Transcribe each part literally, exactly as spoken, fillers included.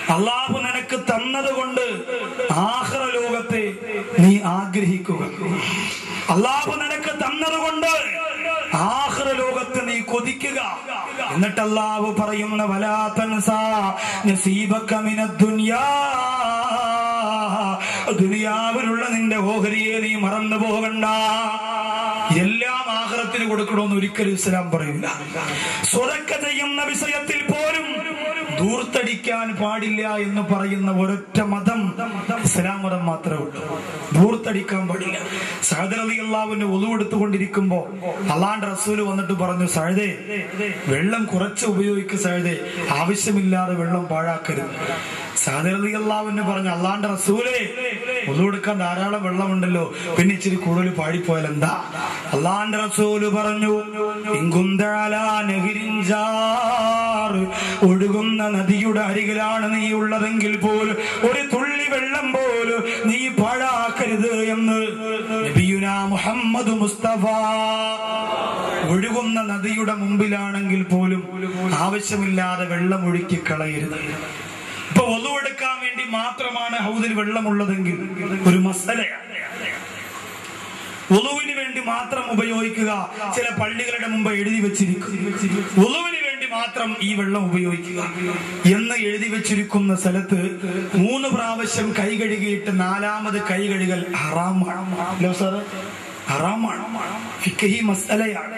അള്ളാഹു നിനക്ക് തന്നത് കൊണ്ട് ആഖിറ ലോകത്തെ നീ ആഗ്രഹിക്കുക. അള്ളാഹു നിനക്ക് തന്നത് കൊണ്ട് ആഖിറ ലോകത്തെ നീ കൊതിക്കുക. എന്നിട്ട് അള്ളാഹു പറയുന്ന വലാ തൻസാ നസീബക മിനദ് ദുനിയാ, ദുനിയാവിലുള്ള നിന്റെ ഓഹരിയെ നീ മറന്നു പോകണ്ട. എല്ലാം ആഖിറത്തിന് കൊടുക്കണമെന്ന് ഒരിക്കലും ഇസ്ലാം പറയില്ല. സ്വതക്ക ചെയ്യുന്ന വിഷയത്തിൽ പോലും ധൂർത്തടിക്കാൻ പാടില്ല എന്ന് പറയുന്ന ഒരൊറ്റ മതം ഇസ്ലാം മതം മാത്രമേ ഉള്ളൂ. ധൂർത്തടിക്കാൻ പാടില്ല. സഅദ് റളിയല്ലാഹുവിന്റെ wudu എടുത്തുകൊണ്ടിരിക്കുമ്പോ അല്ലാഹുവിന്റെ റസൂല് വന്നിട്ട് പറഞ്ഞു, സഅദേ വെള്ളം കുറച്ച് ഉപയോഗിക്കുക, സഅദേ ആവശ്യമില്ലാതെ വെള്ളം പാഴാക്കരുത്. സഅദ് റളിയല്ലാഹു പറഞ്ഞു, അല്ലാഹുവിന്റെ റസൂലേ wudu എടുക്കാൻ ധാരാളം വെള്ളമുണ്ടല്ലോ, പിന്നെ ഇച്ചിരി കൂടുതൽ പാടിപ്പോയാൽ എന്താ? അല്ലാഹുവിന്റെ റസൂല് പറഞ്ഞു, ഒഴുകുന്ന നദിയുടെ അരികിലാണ് നീ ഉള്ളതെങ്കിൽ പോലും ഒരു തുള്ളി വെള്ളം പോലും നീ പാഴാക്കരുത് എന്ന് നബിയുനാ മുഹമ്മദ് മുസ്തഫ. ഒഴുകുന്ന നദിയുടെ മുമ്പിലാണെങ്കിൽ പോലും ആവശ്യമില്ലാതെ വെള്ളം ഒഴുക്കി കളയരുത്. ഇപ്പൊ wudu എടുക്കാൻ വേണ്ടി മാത്രമാണ് ഹൗദിൽ വെള്ളമുള്ളതെങ്കിൽ ഒരു മസലയാണ്. വുളുവിന് വേണ്ടി മാത്രം ഉപയോഗിക്കുക. ചില പള്ളികളുടെ മുമ്പ് എഴുതി വെച്ചിരിക്കും, വുളുവിന് വേണ്ടി മാത്രം ഈ വെള്ളം ഉപയോഗിക്കുക എന്ന് എഴുതി വെച്ചിരിക്കുന്ന സ്ഥലത്ത് മൂന്ന് പ്രാവശ്യം കൈ കഴുകിയിട്ട് നാലാമത് കൈ കഴുകൽ ഹറാമാണ്. സാറ് ഹറാമാണ്. ഫിഖ്ഹി മസ്അലയാണ്.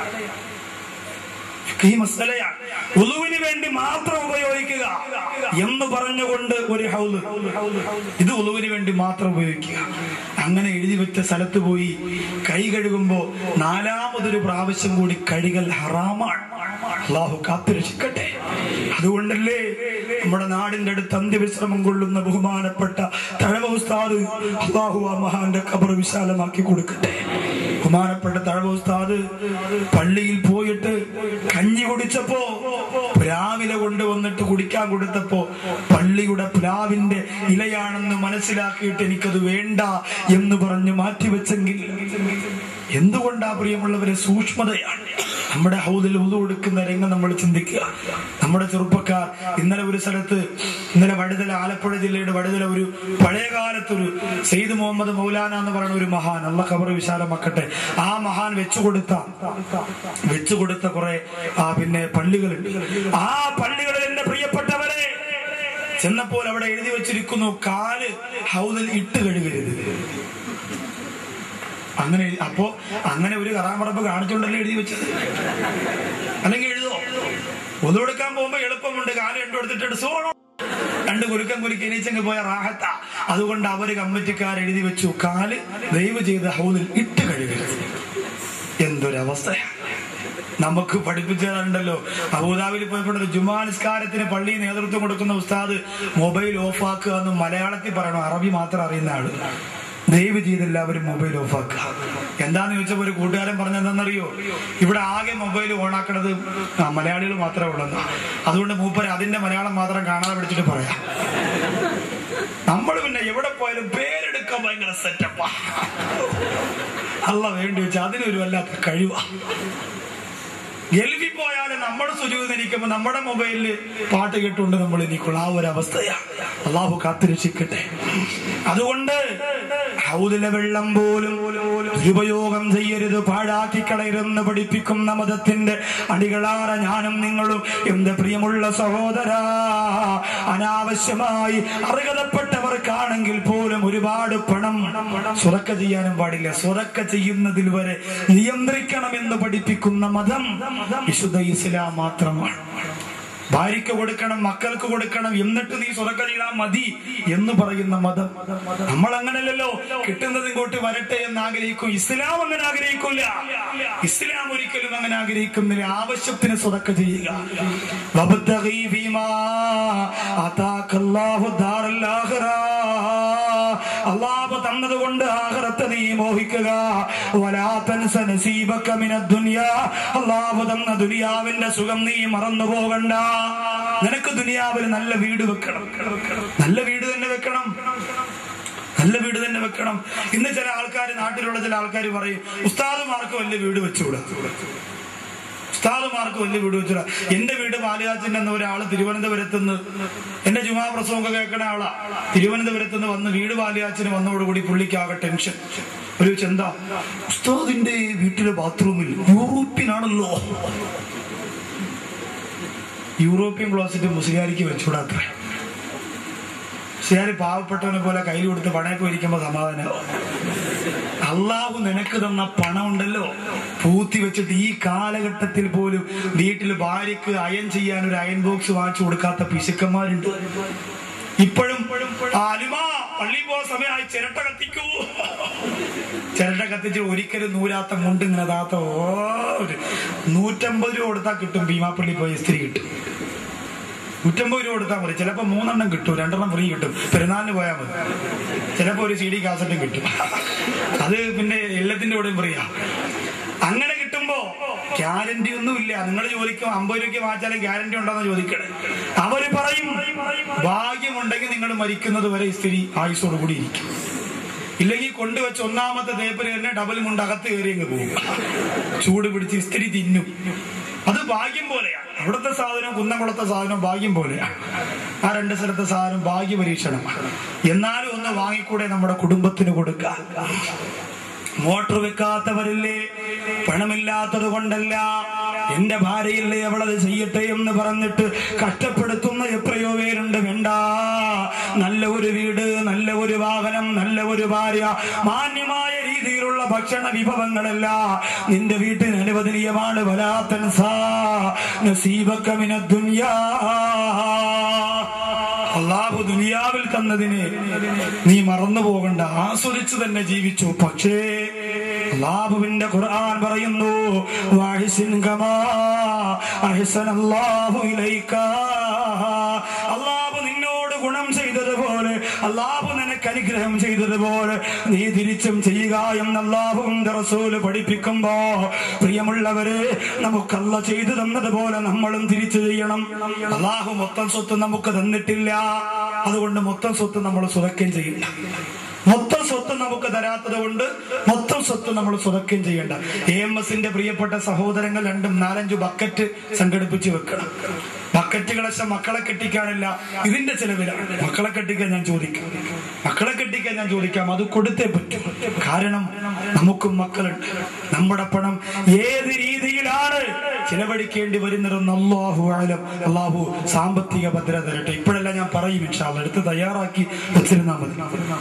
വുളുവിന് വേണ്ടി മാത്രം ഉപയോഗിക്കുക എന്ന് പറഞ്ഞുകൊണ്ട് ഒരു ഹൗദ്, ഇത് വുളുവിന് വേണ്ടി മാത്രം ഉപയോഗിക്കുക, അങ്ങനെ എഴുതി വെച്ച സ്ഥലത്ത് പോയി കൈ കഴുകുമ്പോ നാലാമതൊരു പ്രാവശ്യം കൂടി കഴുകൽ ഹറാമാണ്. അല്ലാഹു കാത്തുരക്ഷിക്കട്ടെ. അതുകൊണ്ടല്ലേ നമ്മുടെ നാടിന്റെ അടുത്ത് അന്ത്യവിശ്രമം കൊള്ളുന്ന ബഹുമാനപ്പെട്ട തഴവ ഉസ്താദ്, അല്ലാഹു ആ മഹാന്റെ ഖബർ വിശാലമാക്കി കൊടുക്കട്ടെ. ബഹുമാനപ്പെട്ട തഴവ ഉസ്താദ് പള്ളിയിൽ പോയിട്ട് കഞ്ഞി കുടിച്ചപ്പോ പ്ലാവില കൊണ്ടുവന്നിട്ട് കുടിക്കാൻ കൊടുത്തപ്പോ പള്ളിയുടെ പ്ലാവിന്റെ ഇലയാണെന്ന് മനസ്സിലാക്കിയിട്ട് എനിക്കത് വേണ്ട എന്ന് പറഞ്ഞ് മാറ്റിവെച്ചെങ്കിൽ എന്തുകൊണ്ടാ പ്രിയമുള്ളവരെ? സൂക്ഷ്മതയാണ്. നമ്മുടെ ഹൗദിൽ wudu കൊടുക്കുന്ന രംഗം നമ്മൾ ചിന്തിക്കുക. നമ്മുടെ ചെറുപ്പക്കാർ ഇന്നലെ ഒരു സ്ഥലത്ത്, ഇന്നലെ വടുതല, ആലപ്പുഴ ജില്ലയുടെ വടുതല, ഒരു പഴയകാലത്തൊരു സെയ്ദ് മുഹമ്മദ് മൗലാന എന്ന് പറയുന്ന ഒരു മഹാൻ, അല്ലാഹു ഖബർ വിശാലമാക്കട്ടെ, ആ മഹാൻ വെച്ചുകൊടുത്ത വെച്ചുകൊടുത്ത കുറെ ആ പിന്നെ പള്ളികളുണ്ട്. ആ പള്ളികളിൽ എന്റെ പ്രിയപ്പെട്ടവരെ ചെന്നപ്പോൾ അവിടെ എഴുതി വെച്ചിരിക്കുന്നു, കാല് ഹൗദിൽ ഇട്ട് കഴുകരുത്. അങ്ങനെ അപ്പോ അങ്ങനെ ഒരു കറാമറപ്പ് കാണിച്ചുകൊണ്ടല്ലേ എഴുതി വെച്ചത്? അല്ലെങ്കിൽ എഴുതോ? wudu എടുക്കാൻ പോകുമ്പോ എളുപ്പമുണ്ട്, കാല് രണ്ടു എടുത്തിട്ട് സോണോ രണ്ട് കുലുക്കം കുലുക്കി എണീച്ചങ്ങ് പോയ റാഹത്ത. അതുകൊണ്ട് അവര് കമ്മിറ്റിക്കാർ എഴുതി വെച്ചു, കാല് ദയവ് ചെയ്ത് ഹൗദിൽ ഇട്ട് കഴുകരുത്. എന്തൊരവസ്ഥയാണ്! നമുക്ക് പഠിപ്പിച്ചു തരാറുണ്ടല്ലോ. അബൂദാബിയിൽ പോയപ്പോഴൊരു ജുമാ നിസ്കാരത്തിന് പള്ളി നേതൃത്വം കൊടുക്കുന്ന ഉസ്താദ് മൊബൈൽ ഓഫ് ആക്കുക എന്ന് മലയാളത്തിൽ പറയണം, അറബി മാത്രം അറിയുന്ന ആള്. ദയവ് ചെയ്ത് എല്ലാവരും മൊബൈൽ ഓഫ് ആക്കുക. എന്താന്ന് ചോദിച്ചപ്പോ ഒരു കൂട്ടുകാരൻ പറഞ്ഞെന്താണെന്നറിയോ? ഇവിടെ ആകെ മൊബൈൽ ഓണാക്കണത് മലയാളികൾ മാത്രമേ ഉള്ളൂ, അതുകൊണ്ട് മൂപ്പര് അതിന്റെ മലയാളം മാത്രം കാണാതെ പഠിച്ചിട്ട് പറയാം. നമ്മൾ പിന്നെ എവിടെ പോയാലും പേരെടുക്കാൻ ഭയങ്കര സെറ്റപ്പാ. അല്ല വേണ്ടി വെച്ചാൽ അതിനൊരു വല്ലാത്ത കഴിവാ. ഗൾഫിൽ പോയാലും നമ്മൾ സുജൂദിരിക്കുമ്പോ നമ്മുടെ മൊബൈലില് പാട്ട് കേട്ടുകൊണ്ട് നമ്മൾ ഇരിക്കുള്ള ആ ഒരു അവസ്ഥയാണ്. അള്ളാഹു കാത്തുരക്ഷിക്കട്ടെ. അതുകൊണ്ട് ഹൗദിലെ വെള്ളം പോലും ദുരുപയോഗം ചെയ്യരുത്, പാഴാക്കി കളയരുതെന്ന് പഠിപ്പിക്കുന്ന മതത്തിന്റെ അടികളാറ ഞാനും നിങ്ങളും. എന്റെ പ്രിയമുള്ള സഹോദര, അനാവശ്യമായി അർഹതപ്പെട്ടവർക്കാണെങ്കിൽ പോലും ഒരുപാട് പണം സ്വതക്ക ചെയ്യാനും പാടില്ല. സ്വതക്ക ചെയ്യുന്നതിൽ വരെ നിയന്ത്രിക്കണമെന്ന് പഠിപ്പിക്കുന്ന മതം വിശുദ്ധ ഇസ്ലാം മാത്രമാണ്. ഭാര്യയ്ക്ക് കൊടുക്കണം, മക്കൾക്ക് കൊടുക്കണം, എന്നിട്ട് നീ സ്വതക്ക ചെയ്താൽ മതി എന്ന് പറയുന്ന മതം. നമ്മൾ അങ്ങനല്ലല്ലോ, കിട്ടുന്നത് ഇങ്ങോട്ട് വരട്ടെ എന്ന് ആഗ്രഹിക്കും. ഇസ്ലാം അങ്ങനെ ആഗ്രഹിക്കില്ല. ഇസ്ലാം ഒരിക്കലും അങ്ങനെ ആഗ്രഹിക്കുന്നില്ല. ആവശ്യത്തിന് സ്വതക്ക ചെയ്യുക. അല്ലാഹു തന്നത് കൊണ്ട് ആഖിറത്തെ നീ മോഹിക്കുക. അല്ലാഹു തന്ന ദുനിയാവിന്റെ സുഖം നീ മറന്നു പോകണ്ട. നിനക്ക് ദുനിയാവിൽ നല്ല വീട് വെക്കണം, നല്ല വീട് തന്നെ വെക്കണം, നല്ല വീട് തന്നെ വെക്കണം. ഇന്ന് ചില ആൾക്കാർ, നാട്ടിലുള്ള ചില ആൾക്കാർ പറയും, ഉസ്താദുമാർക്ക് വലിയ വീട് വെച്ചുകൂടാ, ഉസ്താദുമാർക്ക് വലിയ വീട് വെച്ചില്ല. എന്റെ വീട് പാലുകാച്ചിന്റെ എന്ന ഒരാള് തിരുവനന്തപുരത്ത് നിന്ന്, എന്റെ ജുമാ പ്രസംഗമൊക്കെ കേൾക്കണ ആളാ, തിരുവനന്തപുരത്ത് നിന്ന് വന്ന് വീട് പാലുകാച്ചിന് വന്നതോടുകൂടി പുള്ളിക്കാകെ ടെൻഷൻ. ഒരു ചെന്താ, ഉസ്താദിന്റെ വീട്ടിലെ ബാത്റൂമിൽ യൂറോപ്യനാണല്ലോ. European closet മുസ്ലിയാരിക്ക് വെച്ചുകൂടാത്ര. മുസ്ലിയാരി പാവപ്പെട്ടവനെ പോലെ കയ്യിൽ കൊടുത്ത് പണയൊക്കെ ഇരിക്കുമ്പോ സമാധാനം. അള്ളാഹു നിനക്ക് തന്ന പണം ഉണ്ടല്ലോ പൂത്തി വെച്ചിട്ട് ഈ കാലഘട്ടത്തിൽ പോലും വീട്ടിൽ ഭാര്യക്ക് അയൺ ചെയ്യാൻ ഒരു അയൺ ബോക്സ് വാങ്ങിച്ചു കൊടുക്കാത്ത പിശുക്കന്മാരുണ്ട്. ഇപ്പോഴും അലുമാ പള്ളി പോകുന്ന സമയമായി ചിരട്ട കത്തിക്കൂ, ചിരട്ട കത്തിച്ച് ഒരിക്കലും നൂരാത്ത മുണ്ട് ഇങ്ങനെ താത്ത ഓ നൂറ്റമ്പത് രൂപ കൊടുത്താൽ കിട്ടും. ഭീമാപ്പള്ളി പോയി ഇസ്തിരി കിട്ടും. നൂറ്റമ്പത് രൂപ കൊടുത്താൽ മതി. ചിലപ്പോ മൂന്നെണ്ണം കിട്ടും, രണ്ടെണ്ണം ഫ്രീ കിട്ടും. പെരുന്നാളിന് പോയാൽ മതി. ചിലപ്പോ ഒരു സി ഡി കാസറ്റും കിട്ടും. അത് പിന്നെ എല്ലാത്തിന്റെ കൂടെയും ഫ്രീയാ. അങ്ങനെ കിട്ടുമ്പോ ഗ്യാരണ്ടി ഒന്നുമില്ല. നിങ്ങൾ ചോദിക്കും അമ്പത് രൂപയ്ക്ക് വാങ്ങിച്ചാലും ഗ്യാരണ്ടി ഉണ്ടോന്ന് ചോദിക്കണേ. അവര് പറയും ഭാഗ്യമുണ്ടെങ്കിൽ നിങ്ങൾ മരിക്കുന്നത് വരെ ഇസ്തിരി ആയുസോട് കൂടി ഇരിക്കും. ഇല്ലെങ്കിൽ കൊണ്ടുവച്ച് ഒന്നാമത്തെ തേപ്പര് തന്നെ ഡബിൾ മുണ്ട് അകത്ത് കയറി അങ്ങ് പോകും. ചൂട് പിടിച്ച് ഇസ്തിരി തിന്നും. അത് ഭാഗ്യം പോലെയാണ്. അവിടുത്തെ സാധനം കുന്നംകുളത്തെ സാധനം ഭാഗ്യം പോലെയാണ്. ആ രണ്ട് സ്ഥലത്തെ സാധനം ഭാഗ്യ പരീക്ഷണം. എന്നാലും ഒന്ന് വാങ്ങിക്കൂടെ നമ്മുടെ കുടുംബത്തിന് കൊടുക്കാൻ. മോട്ടർ വെക്കാത്തവരില്ലേ, പണമില്ലാത്തത് കൊണ്ടല്ല, എന്റെ ഭാര്യയില്ലേ അവളത് ചെയ്യട്ടെ എന്ന് പറഞ്ഞിട്ട് കഷ്ടപ്പെടുത്തുന്ന എത്രയോ പേരുണ്ട്. വേണ്ട, നല്ല ഒരു വീട്, നല്ല ഒരു വാഹനം, നല്ല ഒരു ഭാര്യ, മാന്യമായ രീതിയിലുള്ള ഭക്ഷണ വിഭവങ്ങളല്ല നിന്റെ വീട്ടിന് അനുവദനീയമാണ്. വലാത്തൻ സാ നസീബക മിനദ് ദുനിയാ. അള്ളാഹു ദുനിയാവിൽ തന്നതിനെ നീ മറന്നു പോകണ്ട, ആസ്വദിച്ചു തന്നെ ജീവിച്ചു. പക്ഷേ അള്ളാഹുവിന്റെ ഖുർആൻ പറയുന്നു, വഅഹ്സിൻ കമാ അഹ്സനല്ലാഹു ഇലൈക. അള്ളാഹു നിന്നോട് ഗുണം ചെയ്തതുപോലെ, അള്ളാഹു നിനക്ക് അനുഗ്രഹം ചെയ്തതുപോലെ നീ തിരിച്ചും ചെയ്യുക എന്ന് അള്ളാഹുവിന്റെ റസൂല് പഠിപ്പിക്കുമ്പോ, പ്രിയമുള്ളവരെ, നമുക്ക് അല്ലാഹു ചെയ്തു തന്നതുപോലെ നമ്മളും തിരിച്ചു ചെയ്യണം. അള്ളാഹു മൊത്തം സ്വത്ത് നമുക്ക് തന്നിട്ടില്ല, അതുകൊണ്ട് മൊത്തം സ്വത്ത് നമ്മൾ സ്വതക്കം ചെയ്യണ്ട. മൊത്തം സ്വത്ത് നമുക്ക് തരാത്തത് കൊണ്ട് മൊത്തം സ്വത്ത് നമ്മൾ സ്വതക്കം ചെയ്യണ്ട. എ എം എസിന്റെ പ്രിയപ്പെട്ട സഹോദരങ്ങൾ രണ്ടും നാലഞ്ചു ബക്കറ്റ് സംഘടിപ്പിച്ച് വെക്കണം. ബക്കറ്റുകളെ മക്കളെ കെട്ടിക്കാനില്ല, ഇതിന്റെ ചെലവിലാണ്. മക്കളെ കെട്ടിക്കാൻ ഞാൻ ചോദിക്കാം, മക്കളെ കെട്ടിക്കാൻ ഞാൻ ചോദിക്കാം, അത് കൊടുത്തേ പറ്റും. കാരണം നമുക്കും മക്കളുണ്ട്. നമ്മുടെ പണം ഏത് രീതിയിലാണ് ചിലവഴിക്കേണ്ടി വരുന്നതെന്ന് അല്ലാഹു അഅലം. അല്ലാഹു സാമ്പത്തിക ഭദ്രത തരട്ടെ. ഇപ്പോഴെല്ലാം ഞാൻ പറയും, ഇൻഷാ അല്ലാഹ് എടുത്ത് തയ്യാറാക്കി വെച്ചിരുന്നാൽ മതി.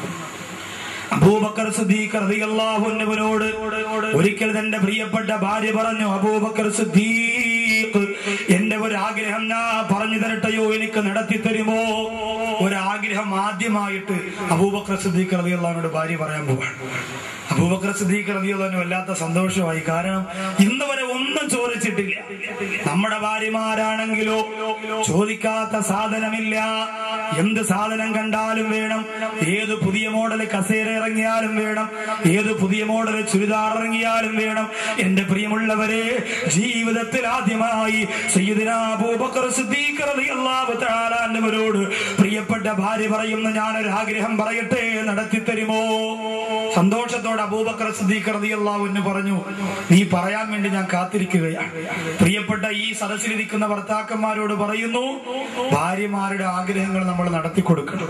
അബൂബക്കർ സിദ്ദീഖ് റളിയല്ലാഹു അൻഹുവിനോട് ഒരിക്കൽ തന്റെ പ്രിയപ്പെട്ട ഭാര്യ പറഞ്ഞു, അബൂബക്കർ സിദ്ദീഖ്, എന്റെ ഒരു ആഗ്രഹം ഞാൻ പറഞ്ഞു തരട്ടെയോ, എനിക്ക് നടത്തി തരുമോ? ഒരാഗ്രഹം ആദ്യമായിട്ട് അബൂബക്കർ സിദ്ദീഖ് റളിയല്ലാഹു അൻഹുവിനോട് ഭാര്യ പറയാൻ പോവാണ്. അബൂബക്കർ സിദ്ദീഖ് റളിയല്ലാഹു അൻഹു വല്ലാത്ത സന്തോഷമായി. കാരണം ഇന്ന് വരെ ഒന്നും ചോദിച്ചിട്ടില്ല. നമ്മുടെ ഭാര്യമാരാണെങ്കിലോ ചോദിക്കാത്ത സാധനമില്ല. എന്ത് സാധനം കണ്ടാലും വേണം. ഏത് പുതിയ മോഡൽ കസേര ഇറങ്ങിയാലും വേണം, ഏത് പുതിയ മോഡൽ ചുരിദാർ ഇറങ്ങിയാലും വേണം. എന്റെ പ്രിയമുള്ളവരെ, ജീവിതത്തിൽ ആദ്യമായി സയ്യിദുനാ അബൂബക്കർ സിദ്ദീഖ് റളിയല്ലാഹു തആല അൻഹുവിനോട് പ്രിയപ്പെട്ട ഭാര്യ പറയുന്ന, ഞാനൊരു ആഗ്രഹം പറയട്ടെ, നടത്തി തരുമോ? സന്തോഷത്തോടെ അബൂബക്കർ സിദ്ദീഖ് റളിയല്ലാഹു അൻഹു പറഞ്ഞു, നീ പറയാൻ വേണ്ടി ഞാൻ കാത്തിരിക്കുകയാണ്. പ്രിയപ്പെട്ട ഈ സദസ്സിലിരിക്കുന്ന ഭർത്താക്കന്മാരോട് പറയുന്നു, ഭാര്യമാരുടെ ആഗ്രഹങ്ങൾ നമ്മൾ നടത്തി കൊടുക്കണം.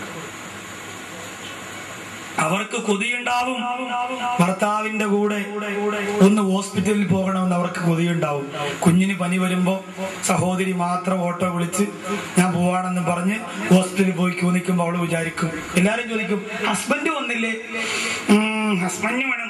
അവർക്ക് കൊതിയുണ്ടാവും ഭർത്താവിന്റെ കൂടെ ഒന്ന് ഹോസ്പിറ്റലിൽ പോകണമെന്ന് അവർക്ക് കൊതിയുണ്ടാവും. കുഞ്ഞിന് പനി വരുമ്പോ സഹോദരി മാത്രം ഓട്ടോ വിളിച്ച് ഞാൻ പോവാണെന്ന് പറഞ്ഞ് ഹോസ്പിറ്റലിൽ പോയി ക്യൂ നിൽക്കുമ്പോ അവള് വിചാരിക്കും, എല്ലാരും ചോദിക്കും, ഹസ്ബൻഡ് വന്നില്ലേ? ഹസ്ബൻഡ് വേണം,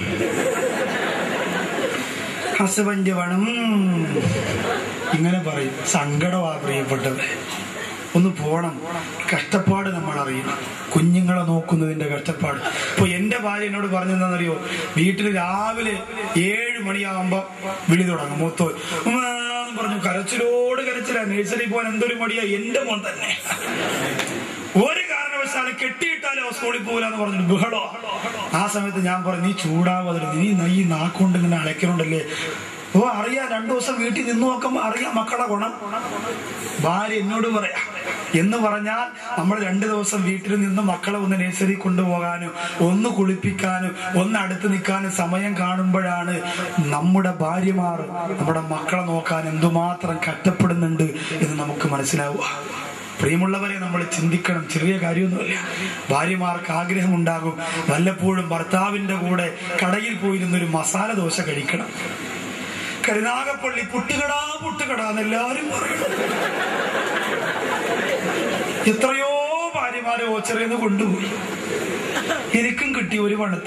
ഹസ്ബൻഡ് വേണം, ഇങ്ങനെ പറയും. സങ്കടമാ പ്രിയപ്പെട്ടത്. ഒന്ന് പോണം. കഷ്ടപ്പാട് നമ്മൾ അറിയണം. കുഞ്ഞുങ്ങളെ നോക്കുന്നതിന്റെ കഷ്ടപ്പാട്. ഇപ്പൊ എന്റെ ഭാര്യ എന്നോട് പറഞ്ഞെന്താണെന്നറിയോ, വീട്ടിൽ രാവിലെ ഏഴ് മണിയാകുമ്പോ വിളി തുടങ്ങും. മൂത്തോ പറഞ്ഞു, കരച്ചിലോട് കരച്ചില. നേഴ്സറി പോകാൻ എന്തൊരു മടിയാ. എന്റെ മോൻ തന്നെ ഒരു കാരണവശാലും കെട്ടിയിട്ടാലോ സ്കൂളിൽ പോകില്ലെന്ന് പറഞ്ഞിട്ട് ബഹളോ. ആ സമയത്ത് ഞാൻ പറഞ്ഞു, നീ ചൂടാവാതില്ല, നീ ഈ നാക്കൊണ്ട് ഇങ്ങനെ അലക്കലുണ്ടല്ലേ. ഓ അറിയാം, രണ്ടു ദിവസം വീട്ടിൽ നിന്ന് നോക്കുമ്പോ അറിയാം മക്കളെ ഗുണം. ഭാര്യ എന്നോട് പറയാ, എന്ന് പറഞ്ഞാൽ നമ്മൾ രണ്ടു ദിവസം വീട്ടിൽ നിന്ന് മക്കളെ ഒന്ന് നേഴ്സറി കൊണ്ടുപോകാനും ഒന്ന് കുളിപ്പിക്കാനും ഒന്ന് അടുത്ത് നിൽക്കാനും സമയം കാണുമ്പോഴാണ് നമ്മുടെ ഭാര്യമാർ നമ്മുടെ മക്കളെ നോക്കാൻ എന്തുമാത്രം കഷ്ടപ്പെടുന്നുണ്ട് എന്ന് നമുക്ക് മനസ്സിലാവുക. പ്രിയമുള്ളവരെ, നമ്മൾ ചിന്തിക്കണം. ചെറിയ കാര്യമൊന്നുമില്ല. ഭാര്യമാർക്ക് ആഗ്രഹമുണ്ടാകും വല്ലപ്പോഴും ഭർത്താവിന്റെ കൂടെ കടയിൽ പോയിരുന്നൊരു മസാല ദോശ കഴിക്കണം. കരുനാഗപ്പള്ളി പുട്ടുകടാ പുട്ടുകടാന്ന് എല്ലാവരും പറയും. എത്രയോ ഭാര്യമാരെ ഓച്ചറേന്ന് കൊണ്ടുപോയി. എനിക്കും കിട്ടി ഒരു പണത്ത.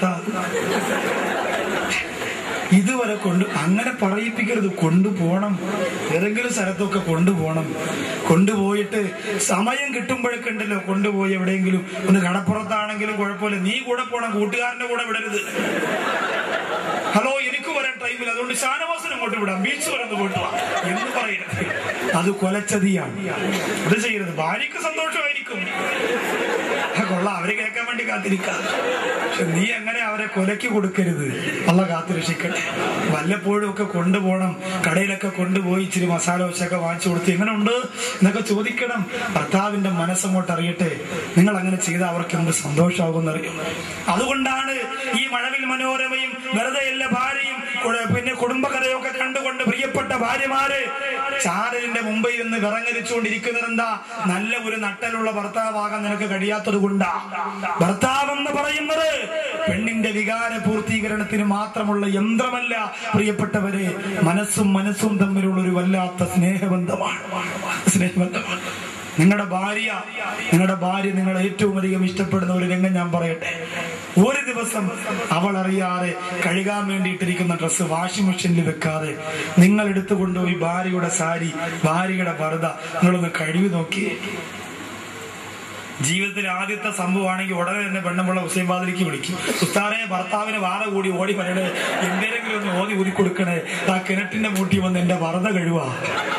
ഇതുവരെ കൊണ്ട് അങ്ങനെ പറയിപ്പിക്കരുത്. കൊണ്ടുപോകണം, ഏതെങ്കിലും സ്ഥലത്തൊക്കെ കൊണ്ടുപോകണം. കൊണ്ടുപോയിട്ട് സമയം കിട്ടുമ്പോഴൊക്കെ ഉണ്ടല്ലോ കൊണ്ടുപോയി എവിടെയെങ്കിലും ഒന്ന് കടപ്പുറത്താണെങ്കിലും കുഴപ്പമില്ല, നീ കൂടെ പോണം, കൂട്ടുകാരന്റെ കൂടെ വിടരുത്. ഹലോ, എനിക്ക് വരാൻ ടൈമില്ല, അതുകൊണ്ട് ഷാനവാസിനെ അങ്ങോട്ട് വിടാം, ബീച്ച് വരെ ഒന്ന് കൊണ്ടുപോവാ എന്ന് പറയരുത്. അത് കൊലച്ചതിയാണ്. അത് ചെയ്യരുത്. ഭാര്യക്ക് സന്തോഷമായിരിക്കും, കൊള്ളാം, അവര് കേൾക്കാൻ വേണ്ടി കാത്തിരിക്കാം. പക്ഷെ നീ അങ്ങനെ അവരെ കൊലക്ക് കൊടുക്കരുത്. അള്ള കാത്തു രക്ഷിക്കട്ടെ. വല്ലപ്പോഴും ഒക്കെ കൊണ്ടുപോകണം. കടയിലൊക്കെ കൊണ്ടുപോയി ഇച്ചിരി മസാല ദോശയൊക്കെ വാങ്ങിച്ചു കൊടുത്ത് എങ്ങനെ ഉണ്ട് എന്നൊക്കെ ചോദിക്കണം. ഭർത്താവിന്റെ മനസ്സങ്ങോട്ട് അറിയട്ടെ. നിങ്ങൾ അങ്ങനെ ചെയ്താൽ അവർക്ക് എന്ത് സന്തോഷമാകുമെന്ന് അറിയും. അതുകൊണ്ടാണ് ഈ മഴവിൽ മനോരമയും വെറുതെ എല്ലാ ഭാര്യയും പിന്നെ കുടുംബകഥയൊക്കെ കണ്ടുകൊണ്ട് പ്രിയപ്പെട്ട ഭാര്യമാര് ചാനലിന്റെ മുമ്പിൽ ഇരുന്ന് വിറങ്ങലിച്ചുകൊണ്ടിരിക്കുന്നത് എന്താ? നല്ല ഒരു നട്ടലുള്ള ഭർത്താവാകാൻ നിനക്ക് കഴിയാത്തത് കൊണ്ടാ. ഭർത്താവ് എന്ന് പറയുന്നത് പെണ്ണിന്റെ വികാര പൂർത്തീകരണത്തിന് മാത്രമുള്ള യന്ത്രമല്ല പ്രിയപ്പെട്ടവരെ. മനസ്സും മനസ്സും തമ്മിലുള്ള ഒരു വല്ലാത്ത സ്നേഹബന്ധമാണ്. സ്നേഹബന്ധമാണ്. നിങ്ങളുടെ ഭാര്യ നിങ്ങളുടെ ഭാര്യ നിങ്ങൾ ഏറ്റവും അധികം ഇഷ്ടപ്പെടുന്ന ഒരു രംഗം ഞാൻ പറയട്ടെ. ഒരു ദിവസം അവൾ അറിയാതെ കഴുകാൻ വേണ്ടിയിട്ടിരിക്കുന്ന ഡ്രസ്സ് വാഷിംഗ് മെഷീനിൽ വെക്കാതെ നിങ്ങൾ എടുത്തുകൊണ്ടുപോയി ഭാര്യയുടെ സാരി, ഭാര്യയുടെ പർദ്ദ നിങ്ങളൊന്ന് കഴുകി നോക്കിയേ. ജീവിതത്തിൽ ആദ്യത്തെ സംഭവമാണെങ്കിൽ ഉടനെ തന്നെ പെണ്ണുമ്പുള്ള ഹുസൈൻ ബാദലിക്ക് വിളിക്കും. ഉസ്താദെ, ഭർത്താവിന് വാറ കൂടി ഓടി പറയണേ, എന്തെങ്കിലും ഒന്ന് ഓതി ഊതി കൊടുക്കണേ, ആ കിണറ്റിന്റെ മൂട്ടി വന്ന് എന്റെ പർദ്ദ കഴുവാ.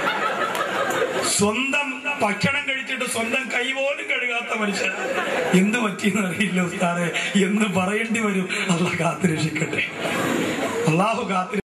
സ്വന്തം ഭക്ഷണം കഴിച്ചിട്ട് സ്വന്തം കൈ പോലും കഴുകാത്ത മനുഷ്യൻ എന്ത് പറ്റിയെന്ന് അറിയില്ല ഉസ്താദെ എന്ന് പറയേണ്ടി വരും. അള്ളാഹു കാത്തു രക്ഷിക്കട്ടെ. അള്ളാഹു കാത്തു